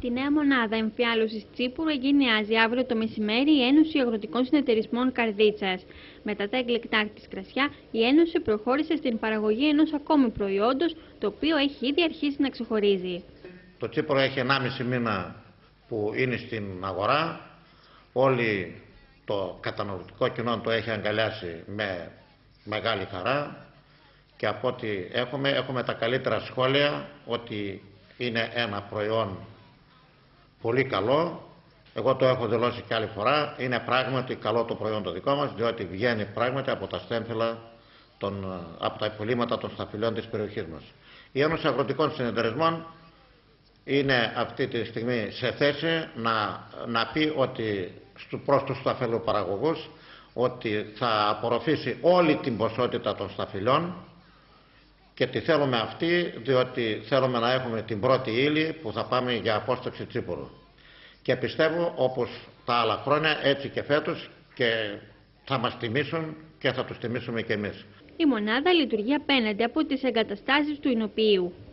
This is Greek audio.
Τη νέα μονάδα εμφιάλωσης Τσίπουρου εγκαινιάζει αύριο το μεσημέρι η Ένωση Αγροτικών Συνεταιρισμών Καρδίτσας. Μετά τα εκλεκτά της κρασιά, η Ένωση προχώρησε στην παραγωγή ενός ακόμη προϊόντος, το οποίο έχει ήδη αρχίσει να ξεχωρίζει. Το Τσίπουρο έχει 1,5 μήνα που είναι στην αγορά. Όλοι το καταναλωτικό κοινό το έχει αγκαλιάσει με μεγάλη χαρά και από ό,τι έχουμε τα καλύτερα σχόλια ότι είναι ένα προϊόν πολύ καλό. Εγώ το έχω δηλώσει και άλλη φορά. Είναι πράγματι καλό το προϊόν το δικό μας, διότι βγαίνει πράγματι από τα στέμφυλλα, από τα υπολείμματα των σταφυλιών της περιοχής μας. Η Ένωση Αγροτικών Συνεταιρισμών είναι αυτή τη στιγμή σε θέση να πει ότι προς τους σταφυλοπαραγωγούς ότι θα απορροφήσει όλη την ποσότητα των σταφυλιών και τη θέλουμε αυτή, διότι θέλουμε να έχουμε την πρώτη ύλη που θα πάμε για απόσταξη Τσίπουρου. Και πιστεύω, όπως τα άλλα χρόνια, έτσι και φέτος, και θα μας τιμήσουν και θα τους τιμήσουμε και εμείς. Η μονάδα λειτουργεί απέναντι από τις εγκαταστάσεις του Ηνοποιείου.